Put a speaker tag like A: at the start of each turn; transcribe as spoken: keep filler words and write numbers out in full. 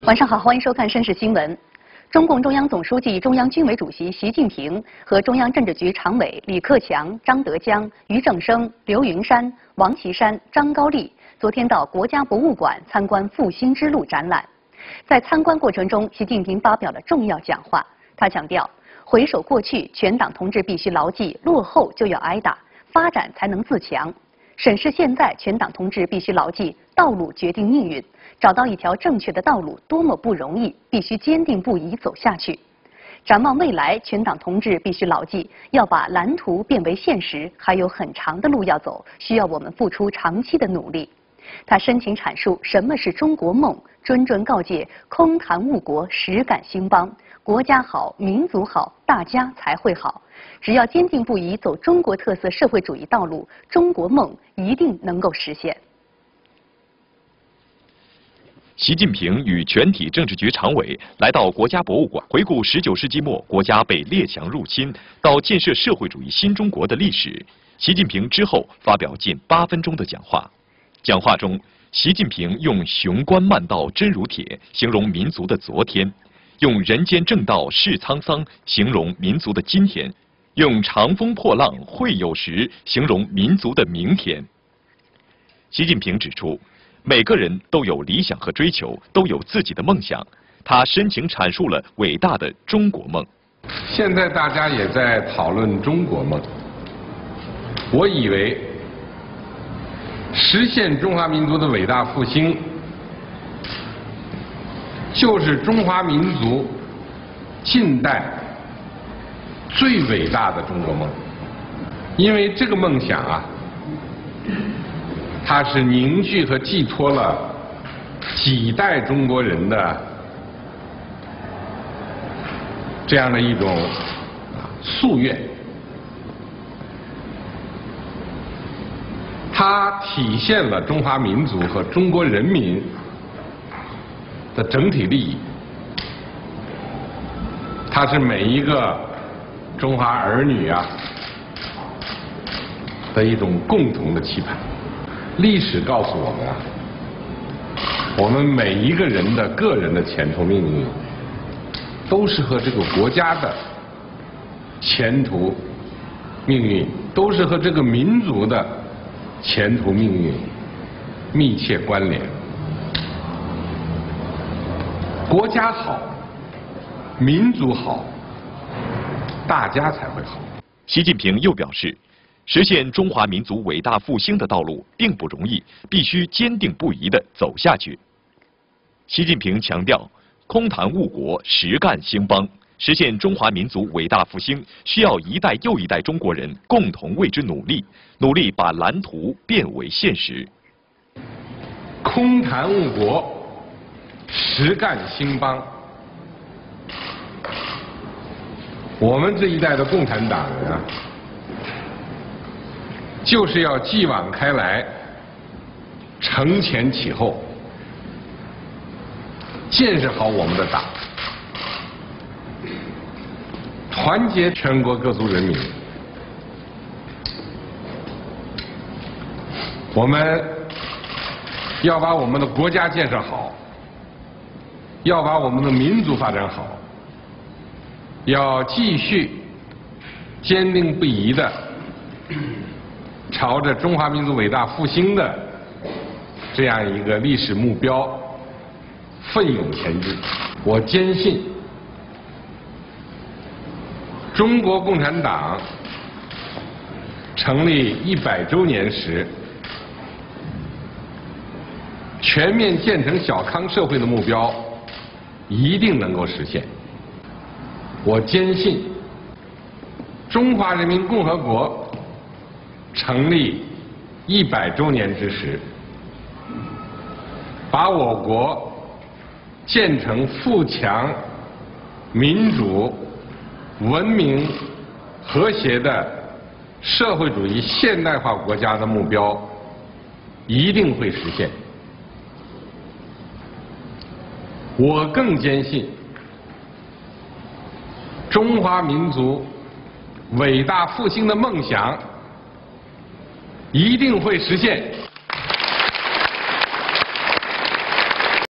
A: 晚上好，欢迎收看《绅士新闻》。中共中央总书记、中央军委主席习近平和中央政治局常委李克强、张德江、俞正声、刘云山、王岐山、张高丽昨天到国家博物馆参观“复兴之路”展览。在参观过程中，习近平发表了重要讲话。他强调，回首过去，全党同志必须牢记：落后就要挨打，发展才能自强。审视现在，全党同志必须牢记：道路决定命运，找到一条正确的道路多么不容易，必须坚定不移走下去。展望未来，全党同志必须牢记：要把蓝图变为现实，还有很长的路要走，需要我们付出长期的努力。他深情阐述什么是中国梦，谆谆告诫：空谈误国，实干兴邦。国家好，民族好，大家才会好。只要坚定不移走中国特色社会主义道路，中国梦一定能够实现。
B: 习近平与全体政治局常委来到国家博物馆，回顾十九世纪末国家被列强入侵到建设社会主义新中国的历史。习近平之后发表近八分钟的讲话。讲话中，习近平用“雄关漫道真如铁”形容民族的昨天，用“人间正道是沧桑”形容民族的今天，用“长风破浪会有时”形容民族的明天。习近平指出，每个人都有理想和追求，都有自己的梦想。他深情阐述了伟大的中国梦。
C: 现在大家也在讨论中国梦，我以为实现中华民族的伟大复兴，就是中华民族近代最伟大的中国梦，因为这个梦想啊，它是凝聚和寄托了几代中国人的这样的一种夙愿，它体现了中华民族和中国人民的整体利益，它是每一个中华儿女啊的一种共同的期盼。历史告诉我们啊，我们每一个人的个人的前途命运，都是和这个国家的前途命运，都是和这个民族的前途命运密切关联。国家好，民族好，大家才会好。
B: 习近平又表示，实现中华民族伟大复兴的道路并不容易，必须坚定不移地走下去。习近平强调，空谈误国，实干兴邦。实现中华民族伟大复兴，需要一代又一代中国人共同为之努力，努力把蓝图变为现实。
C: 空谈误国，实干兴邦。我们这一代的共产党人啊，就是要继往开来，承前启后，建设好我们的党，团结全国各族人民。我们要把我们的国家建设好，要把我们的民族发展好，要继续坚定不移地朝着中华民族伟大复兴的这样一个历史目标奋勇前进。我坚信，中国共产党成立一百周年时，全面建成小康社会的目标一定能够实现。我坚信，中华人民共和国成立一百周年之时，把我国建成富强、民主、文明、和谐的社会主义现代化国家的目标一定会实现。我更坚信，中华民族伟大复兴的梦想一定会实现。